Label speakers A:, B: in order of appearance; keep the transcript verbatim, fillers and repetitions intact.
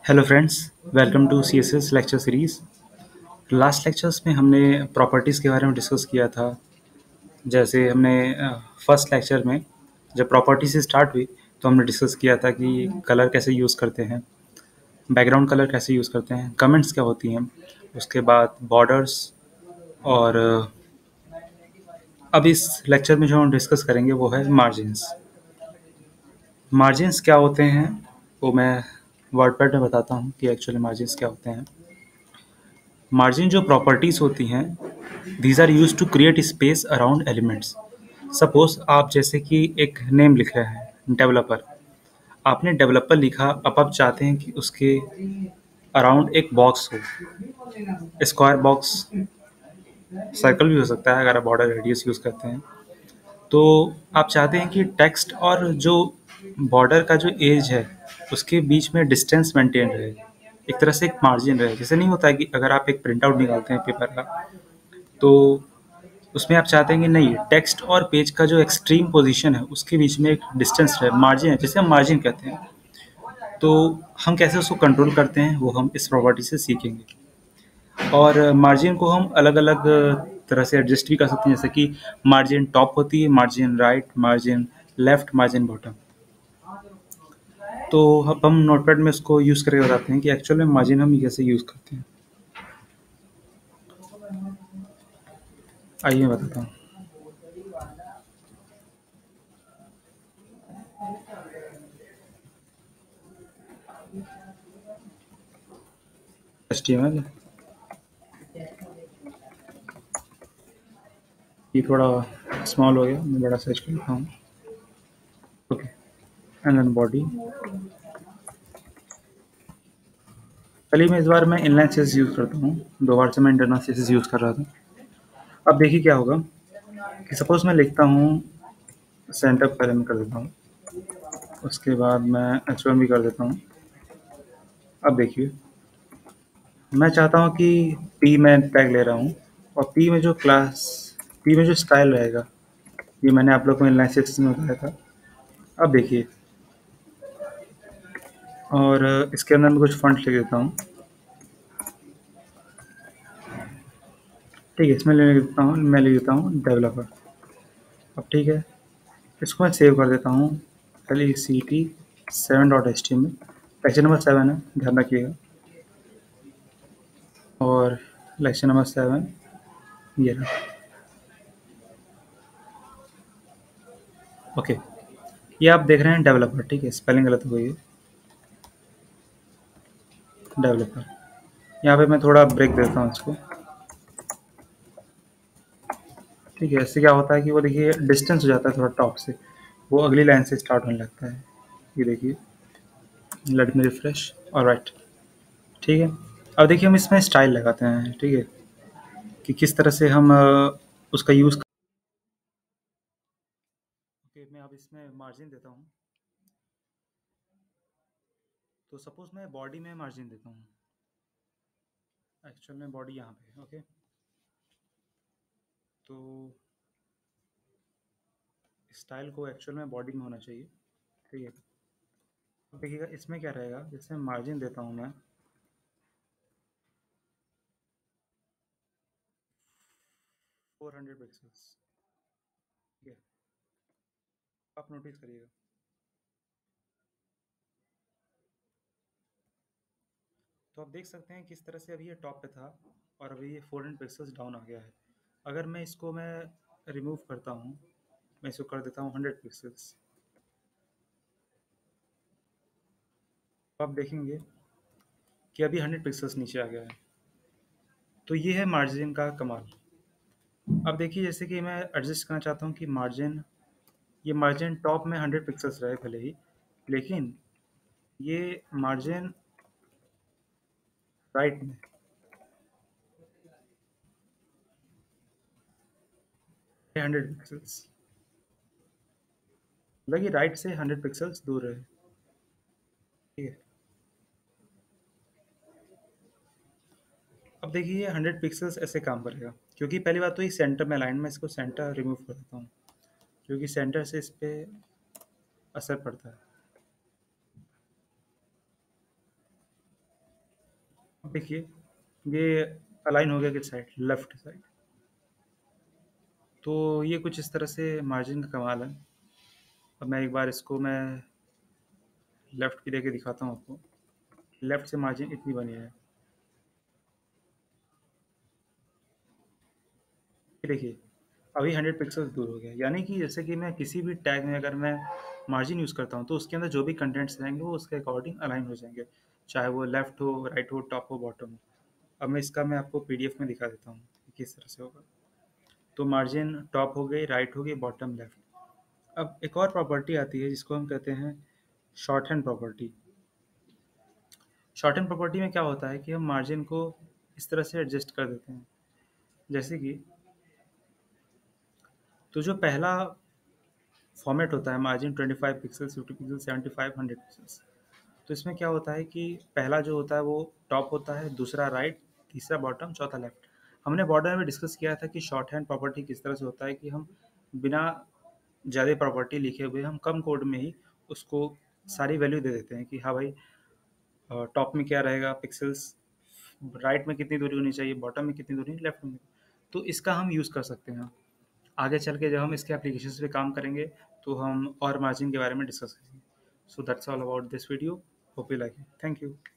A: Hello friends, welcome to C S S lecture series. Last lectures में हमने properties के बारे में डिस्कस किया था। जैसे हमने फर्स्ट लेक्चर में जब प्रॉपर्टी से स्टार्ट हुई तो हमने डिस्कस किया था कि कलर कैसे यूज़ करते हैं, बैकग्राउंड कलर कैसे यूज़ करते हैं, कमेंट्स क्या होती हैं, उसके बाद बॉर्डर्स। और अ, अब इस लेक्चर में जो हम डिस्कस करेंगे वो है मार्जिन्स। मार्जिन्स क्या होते हैं वो मैं वर्डपैड में बताता हूँ कि एक्चुअली मार्जिन्स क्या होते हैं। मार्जिन जो प्रॉपर्टीज़ होती हैं, these are used to create space around elements. Suppose आप जैसे कि एक नेम लिख रहे हैं डेवलपर, आपने डेवलपर लिखा, अब आप चाहते हैं कि उसके अराउंड एक बॉक्स हो, स्क्वायर बॉक्स, सर्कल भी हो सकता है अगर आप बॉर्डर रेडियस यूज़ करते हैं। तो आप चाहते हैं कि टेक्स्ट और जो बॉर्डर का जो एज है उसके बीच में डिस्टेंस मेंटेन रहे, एक तरह से एक मार्जिन रहे। जैसे नहीं होता है कि अगर आप एक प्रिंट आउट निकालते हैं पेपर का, तो उसमें आप चाहते हैं कि नहीं, टेक्स्ट और पेज का जो एक्सट्रीम पोजीशन है उसके बीच में एक डिस्टेंस है, मार्जिन है, जिसे हम मार्जिन कहते हैं। तो हम कैसे उसको कंट्रोल करते हैं वो हम इस प्रॉपर्टी से सीखेंगे। और मार्जिन को हम अलग अलग तरह से एडजस्ट भी कर सकते हैं, जैसे कि मार्जिन टॉप होती है, margin right, margin left, margin bottom. तो अब हम नोटपैड में इसको यूज़ करके बताते हैं कि एक्चुअल में मार्जिन हम कैसे यूज़ करते हैं। आइए मैं बताता हूँ। एच टी एम एल, ये थोड़ा स्मॉल हो गया, मैं बड़ा साइज कर लेता हूँ। Okay, and then body. चलिए, मैं इस बार मैं इनलाइन सीएसएस यूज़ करता हूँ, दो बार से मैं इंटरनल सीएसएस यूज़ कर रहा था। अब देखिए क्या होगा कि सपोज मैं लिखता हूँ, सेंटर पहले मैं कर देता हूँ, उसके बाद मैं एच वन भी कर देता हूँ। अब देखिए, मैं चाहता हूँ कि पी में टैग ले रहा हूँ, और पी में जो क्लास, पी में जो स्टाइल रहेगा, ये मैंने आप लोग को इनलाइन सीएसएस में बताया था। अब देखिए, और इसके अंदर मैं कुछ फॉन्ट लिख देता हूँ। ठीक है, इसमें ले लेता हूँ, मैं लिख देता हूँ डेवलपर। अब ठीक है, इसको मैं सेव कर देता हूँ। चलिए, C T seven dot H T में लेक्चर नंबर सेवन है, ध्यान रखिएगा। और लेक्चर नंबर सेवन ये रहा। ओके, ये आप देख रहे हैं डेवलपर। ठीक है, स्पेलिंग गलत हो गई है, डेवलपर। यहाँ पे मैं थोड़ा ब्रेक देता हूँ इसको। ठीक है, इससे क्या होता है कि वो देखिए डिस्टेंस हो जाता है थोड़ा टॉप से, वो अगली लाइन से स्टार्ट होने लगता है। ये देखिए, लेट मी रिफ्रेश। ऑलराइट, ठीक है। अब देखिए, हम इसमें स्टाइल लगाते हैं। ठीक है, कि किस तरह से हम अ, उसका यूज़। ओके, मैं अब इसमें मार्जिन देता हूँ। तो सपोज मैं बॉडी में मार्जिन देता हूँ, एक्चुअल में बॉडी यहाँ पे है। ओके, तो स्टाइल को एक्चुअल में बॉडी में होना चाहिए। ठीक है, अब देखिएगा इसमें क्या रहेगा, जैसे मार्जिन देता हूँ मैं फोर हंड्रेड पिक्सल्स। ठीक है, आप नोटिस करिएगा। तो आप देख सकते हैं किस तरह से अभी ये टॉप पे था और अभी ये फोर हंड्रेड पिक्सल्स डाउन आ गया है। अगर मैं इसको मैं रिमूव करता हूँ, मैं इसको कर देता हूँ हंड्रेड पिक्सल्स, तो आप देखेंगे कि अभी हंड्रेड पिक्सल्स नीचे आ गया है। तो ये है मार्जिन का कमाल। अब देखिए, जैसे कि मैं एडजस्ट करना चाहता हूँ कि मार्जिन, ये मार्जिन टॉप में हंड्रेड पिक्सल्स रहे भले ही, लेकिन ये मार्जिन राइट में हंड्रेड पिक्सल्स, मतलब कि राइट से हंड्रेड पिक्सल्स दूर है। ठीक है, अब देखिए ये हंड्रेड पिक्सल्स ऐसे काम करेगा, क्योंकि पहली बात तो ये सेंटर में लाइन में, इसको सेंटर रिमूव कर देता हूँ, क्योंकि सेंटर से इस पर असर पड़ता है। देखिए, ये अलाइन हो गया किस साइड, लेफ्ट साइड। तो ये कुछ इस तरह से मार्जिन का कमाल है। अब मैं एक बार इसको मैं लेफ्ट की देके दिखाता हूँ आपको। लेफ्ट से मार्जिन इतनी बनी है। ये देखिए, अभी हंड्रेड पिक्सल दूर हो गया। यानी कि जैसे कि मैं किसी भी टैग में अगर मैं मार्जिन यूज़ करता हूँ तो उसके अंदर जो भी कंटेंट्स रहेंगे वो उसके अकॉर्डिंग अलाइन हो जाएंगे, चाहे वो लेफ्ट हो, राइट हो, टॉप हो, बॉटम हो। अब मैं इसका मैं आपको पीडीएफ में दिखा देता हूँ कि किस तरह से होगा। तो मार्जिन टॉप हो गई, राइट हो गई, बॉटम, लेफ्ट। अब एक और प्रॉपर्टी आती है जिसको हम कहते हैं shorthand property. Shorthand property में क्या होता है कि हम मार्जिन को इस तरह से एडजस्ट कर देते हैं, जैसे कि तो जो पहला फॉर्मेट होता है margin twenty five pixels, fifty pixel, seventy five, hundred pixels. तो इसमें क्या होता है कि पहला जो होता है वो टॉप होता है, दूसरा राइट, तीसरा बॉटम, चौथा लेफ्ट। हमने बॉर्डर में डिस्कस किया था कि शॉर्ट हैंड प्रॉपर्टी किस तरह से होता है कि हम बिना ज़्यादा प्रॉपर्टी लिखे हुए हम कम कोड में ही उसको सारी वैल्यू दे देते हैं कि हाँ भाई, टॉप में क्या रहेगा पिक्सल्स, राइट में कितनी दूरी होनी चाहिए, बॉटम में कितनी दूरी, लेफ्ट में। तो इसका हम यूज़ कर सकते हैं। आगे चल के जब हम इसके एप्लीकेशंस पे काम करेंगे तो हम और मार्जिन के बारे में डिस्कस करेंगे। So that's all about this video. Hope you like it. Thank you.